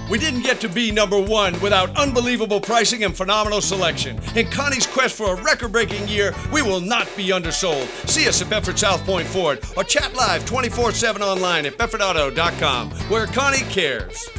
We didn't get to be #1 without unbelievable pricing and phenomenal selection. In Connie's quest for a record-breaking year, we will not be undersold. See us at Bedford South Point Ford or chat live 24/7 online at bedfordauto.com, where Connie cares.